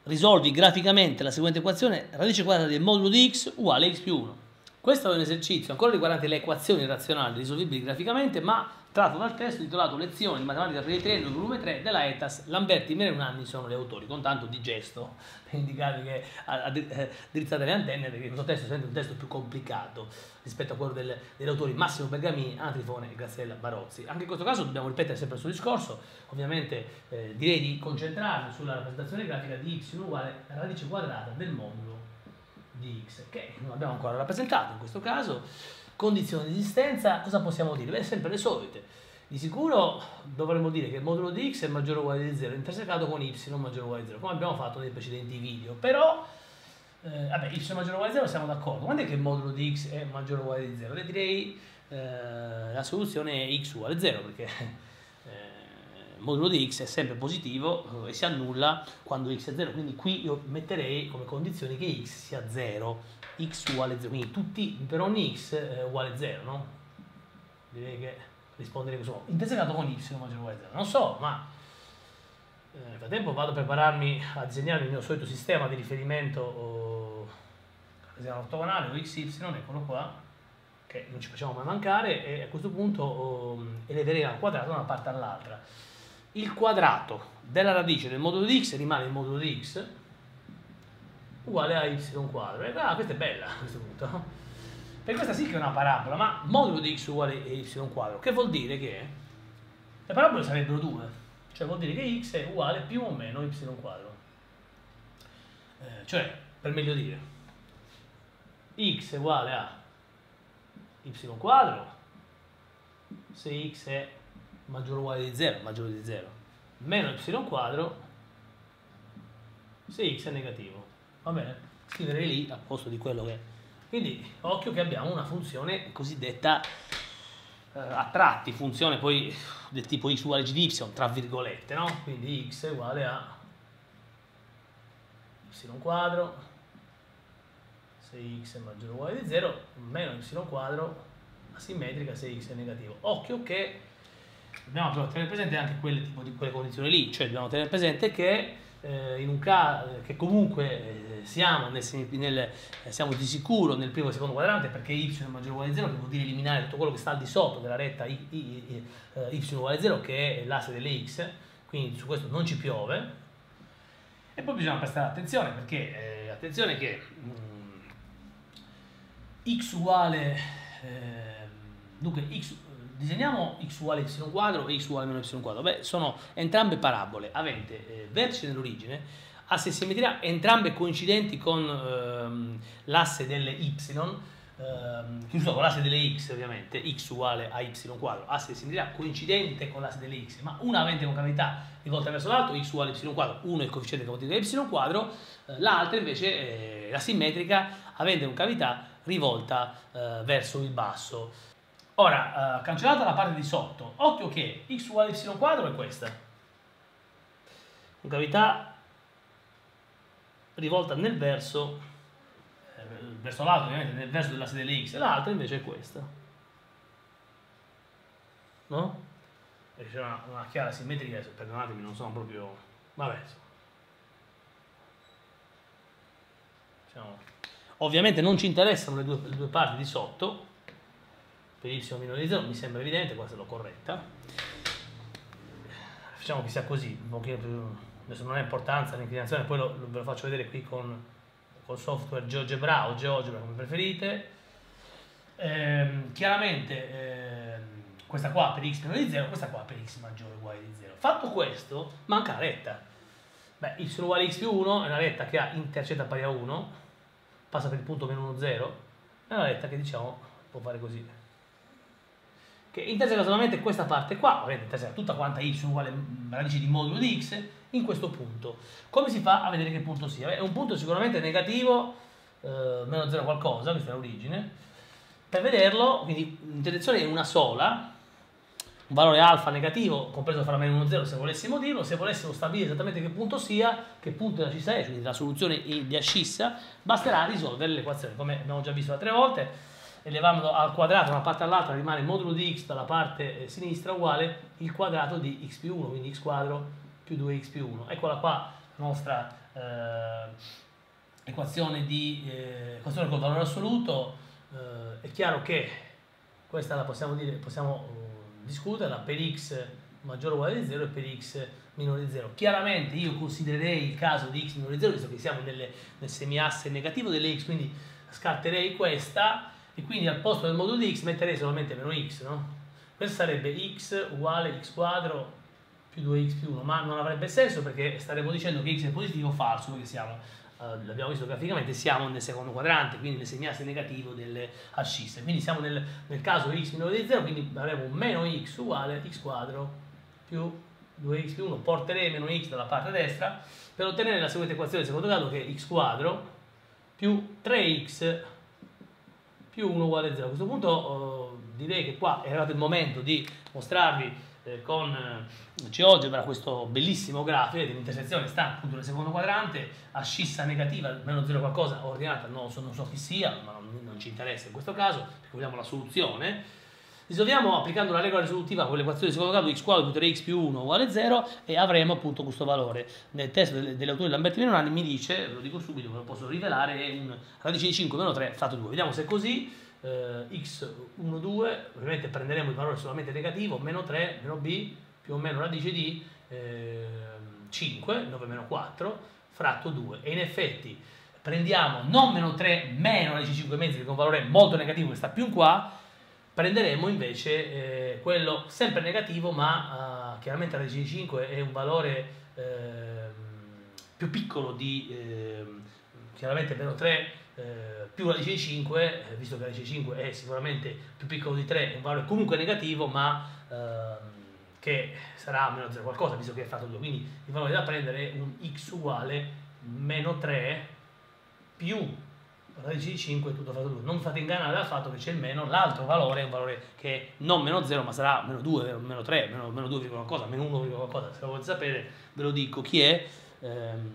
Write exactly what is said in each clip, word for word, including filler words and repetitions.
risolvi graficamente la seguente equazione: radice quadrata del modulo di x uguale x più uno. Questo è un esercizio ancora riguardante le equazioni razionali risolvibili graficamente, ma tratto dal testo intitolato Lezioni di matematica per il triennio volume tre della E T A S. Lamberti e Mereunanni sono gli autori, con tanto di gesto per indicarvi che drizzate le antenne, perché questo testo è sempre un testo più complicato rispetto a quello del, degli autori Massimo Bergamini, Anna Trifone e Graziella Barozzi. Anche in questo caso dobbiamo ripetere sempre il suo discorso. Ovviamente eh, direi di concentrarmi sulla rappresentazione grafica di y uguale radice quadrata del modulo di x, che non abbiamo ancora rappresentato in questo caso. Condizioni di esistenza, cosa possiamo dire? Beh, sempre le solite. Di sicuro dovremmo dire che il modulo di x è maggiore o uguale di zero intersecato con y maggiore o uguale di zero, come abbiamo fatto nei precedenti video. Però, eh, vabbè, y maggiore o uguale di zero siamo d'accordo. Quando è che il modulo di x è maggiore o uguale di zero? Le direi eh, la soluzione è x uguale a zero, perché eh, il modulo di x è sempre positivo eh, e si annulla quando x è zero. Quindi qui io metterei come condizione che x sia zero. X uguale zero, quindi tutti per ogni x eh, uguale zero, no? Direi che rispondere così, intersecato con y maggiore o uguale zero. Non so, ma eh, nel frattempo vado a prepararmi a disegnare il mio solito sistema di riferimento o ortogonale o xy, eccolo qua, che non ci facciamo mai mancare, e a questo punto oh, eleverei al quadrato da una parte all'altra. Il quadrato della radice del modulo di x rimane il modulo di x uguale a y quadro. E ah, questa è bella a questo punto. Per questa sì che è una parabola, ma modulo di x uguale a y quadro, che vuol dire che le parabole sarebbero due, cioè vuol dire che x è uguale più o meno y quadro. Eh, cioè, per meglio dire, x è uguale a y quadro se x è maggiore o uguale di zero, maggiore di zero, meno y quadro se x è negativo. Va bene? Scriverei lì al posto di quello che è. Quindi, occhio che abbiamo una funzione cosiddetta eh, a tratti, funzione poi del tipo x uguale g di y, tra virgolette, no? Quindi x è uguale a y quadro se x è maggiore o uguale di zero, meno y quadro asimmetrica se x è negativo. Occhio che dobbiamo però tenere presente anche quelle, tipo di quelle condizioni lì, cioè dobbiamo tenere presente che Eh, in un caso che comunque eh, siamo, nel, nel, eh, siamo di sicuro nel primo e secondo quadrante, perché y è maggiore o uguale a zero, che vuol dire eliminare tutto quello che sta al di sotto della retta y, y, y, y, y uguale a zero, che è l'asse delle x, quindi su questo non ci piove. E poi bisogna prestare attenzione, perché eh, attenzione che mh, x uguale eh, dunque x disegniamo x uguale a y quadro e x uguale a meno y quadro. Beh, sono entrambe parabole aventi eh, vertice nell'origine, asse simmetria, entrambe coincidenti con ehm, l'asse delle y, ehm, chiuso con l'asse delle x ovviamente, x uguale a y quadro, asse di simmetria coincidente con l'asse delle x, ma una avente concavità rivolta verso l'alto, x uguale a y quadro, uno è il coefficiente quantitativo di y quadro, eh, l'altra invece è la simmetrica avente concavità rivolta eh, verso il basso. Ora, eh, cancellata la parte di sotto, occhio che x uguale a y quadro è questa, concavità rivolta nel verso, eh, verso l'alto ovviamente, nel verso dell'asse delle x, e l'altra invece è questa, no? Perché c'è una, una chiara simmetria, perdonatemi, non sono proprio, vabbè, diciamo. Ovviamente non ci interessano le due, le due parti di sotto. Per y minore di zero mi sembra evidente, questa l'ho corretta. Facciamo che sia così, un pochino più, adesso non ha importanza l'inclinazione, poi lo, lo, ve lo faccio vedere qui con col software GeoGebra o GeoGebra come preferite. Ehm, chiaramente ehm, questa qua per x minore di zero, questa qua per x maggiore o uguale di zero. Fatto questo, manca la retta. Beh, y uguale a x più uno è una retta che ha intercetta pari a uno, passa per il punto meno uno, zero, è una retta che diciamo può fare così, che interseca solamente questa parte qua, ovviamente interseca tutta quanta y uguale a radice di modulo di x in questo punto. Come si fa a vedere che punto sia? Beh, è un punto sicuramente negativo, eh, meno zero qualcosa, questa è l'origine. Per vederlo, quindi l'intersezione è una sola, un valore alfa negativo compreso fra meno uno e zero se volessimo dirlo. Se volessimo stabilire esattamente che punto sia, che punto della scissa è, quindi la soluzione di ascissa, basterà risolvere l'equazione, come abbiamo già visto altre volte. Elevando al quadrato da una parte all'altra rimane il modulo di x dalla parte sinistra uguale il quadrato di x più uno, quindi x quadro più due x più uno. Eccola qua la nostra eh, equazione, di, eh, equazione col valore assoluto, eh, è chiaro che questa la possiamo, dire, possiamo uh, discuterla per x maggiore o uguale di zero e per x minore di zero. Chiaramente io considererei il caso di x minore di zero, visto che siamo nelle, nel semiasse negativo delle x, quindi scarterei questa e quindi al posto del modulo di x metterei solamente meno x, no? Questo sarebbe x uguale x quadro più due x più uno, ma non avrebbe senso perché staremo dicendo che x è positivo o falso, perché siamo, eh, l'abbiamo visto graficamente, siamo nel secondo quadrante, quindi nel semiasse negativo delle ascisse. Quindi siamo nel, nel caso x minore di zero, quindi avremo un meno x uguale x quadro più due x più uno, porterei meno x dalla parte destra per ottenere la seguente equazione del secondo grado, che è x quadro più tre x più uno uguale a zero. A questo punto eh, direi che qua è arrivato il momento di mostrarvi eh, con eh, GeoGebra questo bellissimo grafico. Vedete, l'intersezione sta appunto nel secondo quadrante, ascissa negativa, meno zero qualcosa, ordinata, non so, non so chi sia, ma non, non ci interessa in questo caso, perché vogliamo la soluzione. Risolviamo applicando la regola risolutiva con l'equazione di secondo grado, x quadro più tre x più uno uguale zero, e avremo appunto questo valore. Nel testo dell'autore Lamberti Menoranni mi dice, ve lo dico subito, ve lo posso rivelare, è un radice di cinque meno tre fatto due. Vediamo se è così. eh, x uno due, ovviamente prenderemo il valore solamente negativo, meno tre, meno b, più o meno radice di eh, cinque, nove meno quattro, fratto due. E in effetti prendiamo non meno tre, meno radice di cinque mezzi, che è un valore molto negativo che sta più in qua. Prenderemo invece eh, quello sempre negativo, ma uh, chiaramente la radice di cinque è un valore eh, più piccolo di eh, chiaramente meno tre eh, più radice di cinque, eh, visto che la radice di cinque è sicuramente più piccolo di tre, è un valore comunque negativo, ma eh, che sarà meno zero qualcosa, visto che è fatto due. Quindi il valore da prendere è un x uguale meno tre più radice di cinque tutto fatto due. Non fate ingannare dal fatto che c'è il meno, l'altro valore è un valore che è non meno zero, ma sarà meno due, meno tre, meno, meno due qualcosa, meno uno qualcosa. Se lo volete sapere ve lo dico chi è. Ehm,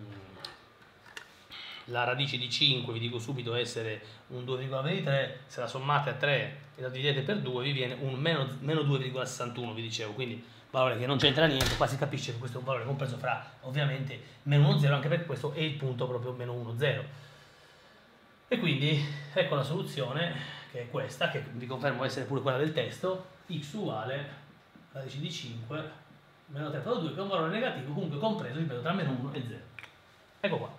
la radice di cinque, vi dico subito, essere un due virgola ventitré, se la sommate a tre e la dividete per due vi viene un meno, meno due virgola sessantuno, vi dicevo, quindi valore che non c'entra niente. Qua si capisce che questo è un valore compreso fra ovviamente meno uno zero, anche perché questo è il punto proprio meno uno zero. E quindi ecco la soluzione, che è questa, che vi confermo essere pure quella del testo, x uguale radice di cinque meno tre per due, che è un valore negativo comunque compreso, ripeto, tra meno uno e zero. Ecco qua.